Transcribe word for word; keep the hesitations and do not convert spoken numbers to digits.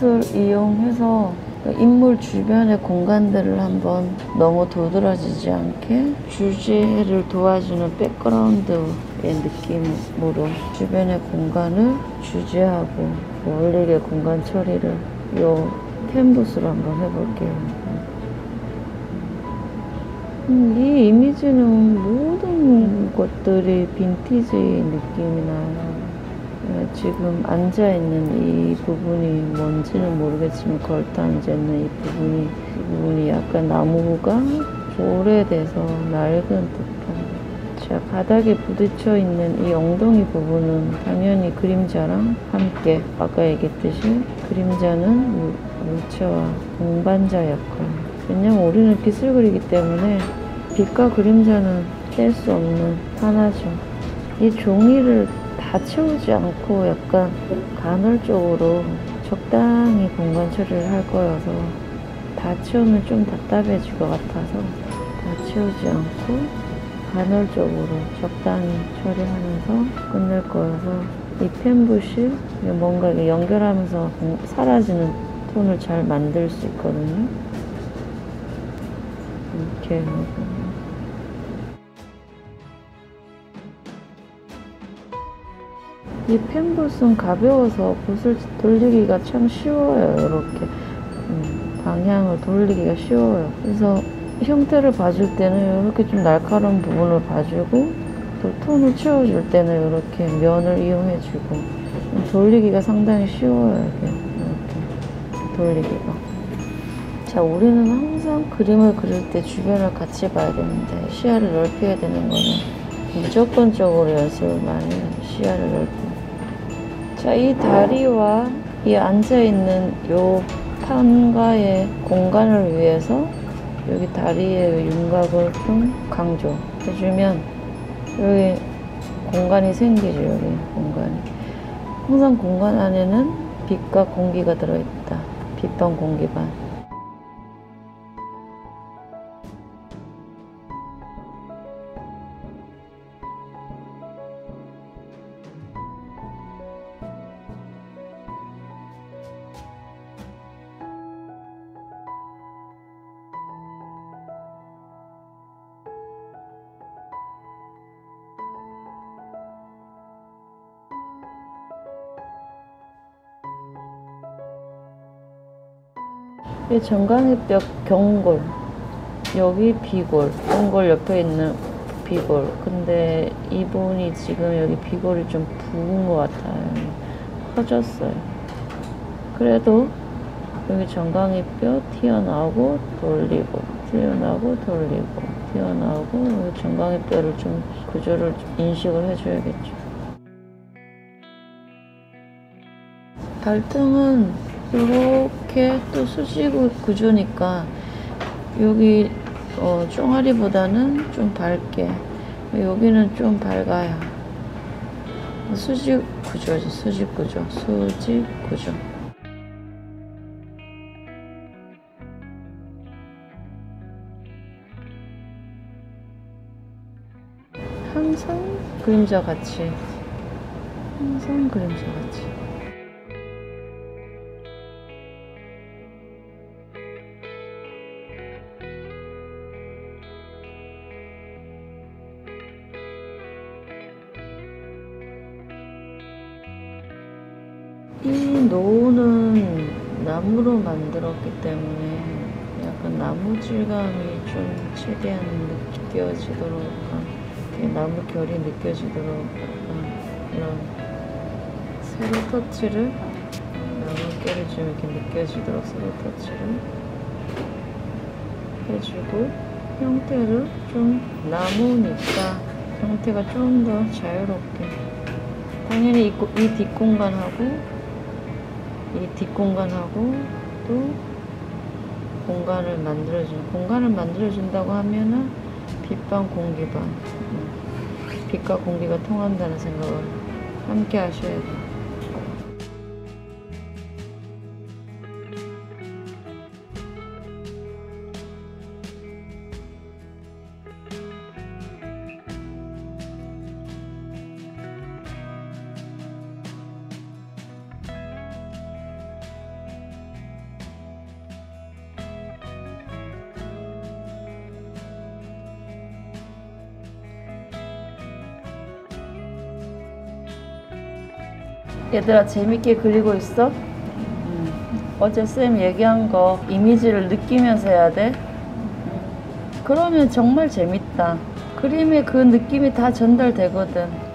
캔버스를 이용해서 인물 주변의 공간들을 한번 너무 도드라지지 않게 주제를 도와주는 백그라운드의 느낌으로 주변의 공간을 주제하고 어울리게 공간 처리를 요 캔버스로 한번 해볼게요. 음, 이 이미지는 모든 것들이 빈티지 느낌이 나요. 지금 앉아있는 이 부분이 뭔지는 모르겠지만 걸터 앉아있는 이 부분이 이 부분이 약간 나무가 오래돼서 낡은 듯한. 자, 바닥에 부딪혀 있는 이 엉덩이 부분은 당연히 그림자랑 함께 아까 얘기했듯이 그림자는 물, 물체와 동반자 역할. 왜냐면 우리는 빛을 그리기 때문에 빛과 그림자는 뗄 수 없는 하나죠. 이 종이를 다 채우지 않고 약간 간헐적으로 적당히 공간 처리를 할 거여서 다 채우면 좀 답답해질 것 같아서 다 채우지 않고 간헐적으로 적당히 처리하면서 끝낼 거여서 이 펜붓이 뭔가 연결하면서 사라지는 톤을 잘 만들 수 있거든요. 이렇게 하고 이 펜붓은 가벼워서 붓을 돌리기가 참 쉬워요. 이렇게 음, 방향을 돌리기가 쉬워요. 그래서 형태를 봐줄 때는 이렇게 좀 날카로운 부분을 봐주고 또 톤을 채워줄 때는 이렇게 면을 이용해주고 돌리기가 상당히 쉬워요. 이렇게, 이렇게 돌리기가. 자, 우리는 항상 그림을 그릴 때 주변을 같이 봐야 되는데 시야를 넓혀야 되는 거는 무조건적으로 연습을 많이 해요. 시야를 넓히고. 자, 이 다리와 이 앉아있는 요 판과의 공간을 위해서 여기 다리의 윤곽을 좀 강조해주면 여기 공간이 생기죠. 여기 공간이. 항상 공간 안에는 빛과 공기가 들어있다. 빛반 공기반. 이 정강이뼈 경골, 여기 비골, 경골 옆에 있는 비골. 근데 이분이 지금 여기 비골이 좀 부은 것 같아요. 커졌어요. 그래도 여기 정강이뼈 튀어나오고 돌리고, 튀어나오고 돌리고, 튀어나오고 여기 정강이뼈를 좀 구조를 좀 인식을 해줘야겠죠. 발등은 이렇게 또 수직 구조니까 여기 어, 쫑아리보다는 좀 밝게, 여기는 좀 밝아요. 수직 구조지, 수직 구조, 수직 구조. 항상 그림자 같이, 항상 그림자 같이. 이 노는 나무로 만들었기 때문에 약간 나무 질감이 좀 최대한 느껴지도록, 나무 결이 느껴지도록 약간 이런 세로 터치를, 나무결이 좀 이렇게 느껴지도록 세로 터치를 해주고, 형태를 좀 나무니까 형태가 좀 더 자유롭게, 당연히 이, 이 뒷공간하고 이 뒷공간하고 또 공간을 만들어주는, 공간을 만들어준다고 하면은 빛반 공기반, 빛과 공기가 통한다는 생각을 함께 하셔야 돼요. 얘들아 재밌게 그리고 있어? 음. 어제 쌤 얘기한 거 이미지를 느끼면서 해야 돼? 그러면 정말 재밌다. 그림에 그 느낌이 다 전달되거든.